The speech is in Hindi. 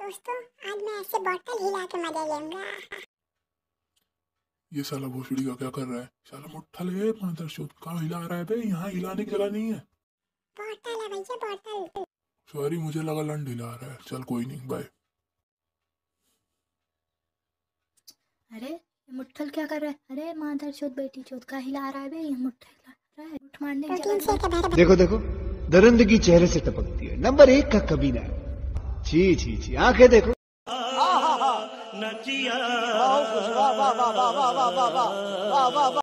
दोस्तों, आज मैं ऐसे बॉटल हिला के मजा लूंगा। ये साला भोसड़ी का क्या कर रहा है? साला मुट्ठा ले मादरचोद, कहाँ हिला रहा है बे? यहाँ हिलाने की जगह नहीं है। बॉटल है भैया, बॉटल। सॉरी, मुझे लगा लंड हिला रहा है। चल कोई नहीं, बाय। अरे ये मुट्ठल क्या कर रहा है? अरे मादर चोद बेटी चोद का हिला रहा है बे, ये मुट्ठा हिला रहा है। मुठ मारने की प्रोटीन जगह शेक है देखो देखो, दरिंदगी चेहरे से टपकती है। नंबर 1 का कमीना है। छी छी छी, आंखें देखो। नचिया